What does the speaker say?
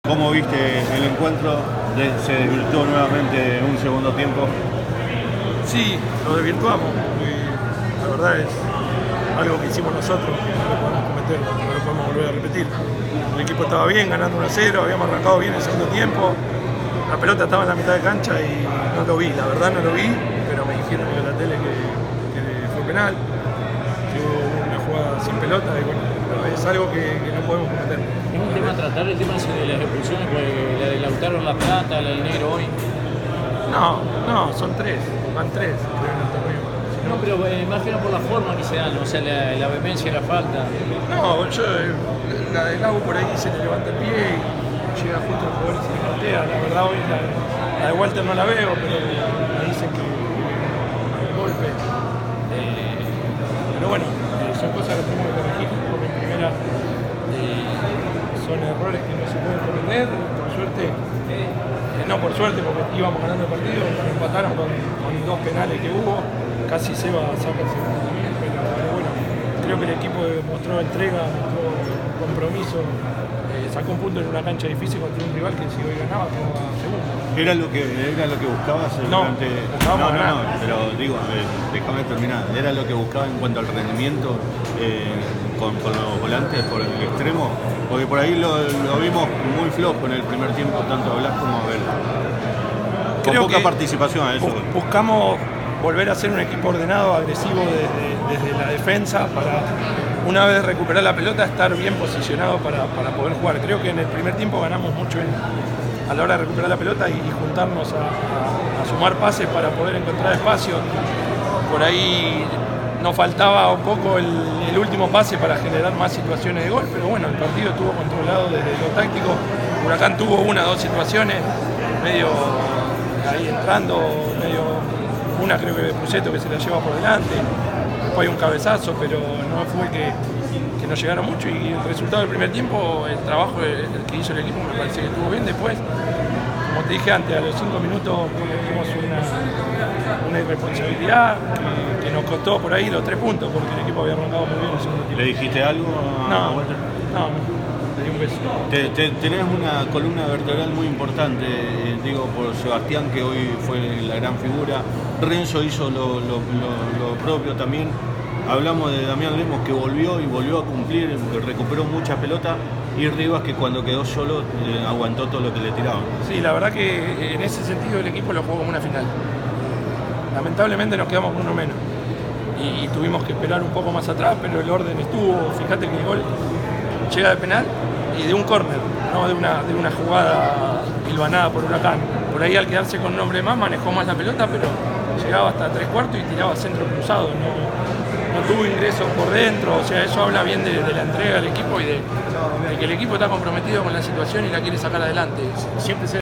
¿Cómo viste el encuentro? ¿Se desvirtuó nuevamente un segundo tiempo? Sí, lo desvirtuamos. La verdad es algo que hicimos nosotros, que no lo podemos cometer, no lo podemos volver a repetir. El equipo estaba bien, ganando 1-0, habíamos arrancado bien el segundo tiempo. La pelota estaba en la mitad de cancha y no lo vi, la verdad no lo vi, pero me dijeron en la tele que fue penal, que hubo una jugada sin pelota y bueno, es algo que no podemos cometer. ¿Es un tema tratar el tema de las expulsiones, porque la de Lautaro en La Plata, la del Negro hoy? No, son tres, van tres, creo, en el torneo. No, pero imagino por la forma que se dan, o sea, la vehemencia y la falta. No, la del Lago por ahí se le levanta el pie y llega justo el jugador y se le patea. La verdad hoy la de Walter no la veo, pero me dicen que el golpe. Pero bueno, son cosas que tenemos que corregir, porque en primera son errores que no se pueden cometer. Por suerte, no por suerte, porque íbamos ganando el partido, nos empataron con dos penales que hubo. Casi Seba saca el segundo también, pero bueno, creo que el equipo mostró entrega, mostró compromiso, sacó un punto en una cancha difícil contra un rival que si hoy ganaba quedaba segundo. ¿Era lo que buscabas? No, pero digo, déjame terminar. ¿Era lo que buscaba en cuanto al rendimiento con los volantes por el extremo? Porque por ahí lo vimos muy flojo en el primer tiempo, tanto a Blas como a Abel. Con poca participación a eso. Buscamos volver a ser un equipo ordenado, agresivo desde la defensa, para una vez recuperar la pelota estar bien posicionado para poder jugar. Creo que en el primer tiempo ganamos mucho a la hora de recuperar la pelota y juntarnos a sumar pases para poder encontrar espacio. Por ahí nos faltaba un poco el último pase para generar más situaciones de gol, pero bueno, el partido estuvo controlado desde lo táctico. Huracán tuvo dos situaciones, medio ahí entrando, una creo que de Puceto que se la lleva por delante, después hay un cabezazo, pero no fue que no llegaron mucho, y el resultado del primer tiempo, el trabajo que hizo el equipo me parece que estuvo bien. Después, como te dije antes, a los 5 minutos cometimos una irresponsabilidad que nos costó por ahí los 3 puntos, porque el equipo había arrancado muy bien el segundo tiempo. ¿Le dijiste algo a Walter? No, le di un beso. Tenés una columna vertebral muy importante, digo, por Sebastián, que hoy fue la gran figura. Renzo hizo lo propio también. Hablamos de Damián Lemos, que volvió a cumplir, recuperó mucha pelota, y Rivas, que cuando quedó solo aguantó todo lo que le tiraban. Sí, la verdad que en ese sentido el equipo lo jugó como una final. Lamentablemente nos quedamos con uno menos y tuvimos que esperar un poco más atrás, pero el orden estuvo. Fíjate que el gol llega de penal y de un córner, no de una jugada hilvanada por Huracán. Por ahí, al quedarse con un hombre más, manejó más la pelota, pero llegaba hasta 3/4 y tiraba centro cruzado. No tuvo ingresos por dentro. O sea, eso habla bien de la entrega del equipo y de que el equipo está comprometido con la situación y la quiere sacar adelante. Siempre